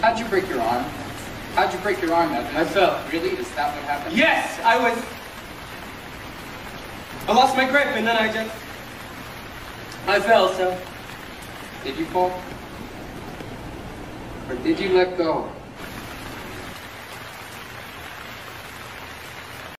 How'd you break your arm? How'd you break your arm, Evan? I fell. Really? Is that what happened? Yes! I lost my grip and then I fell, so. Did you fall? Or did you let go?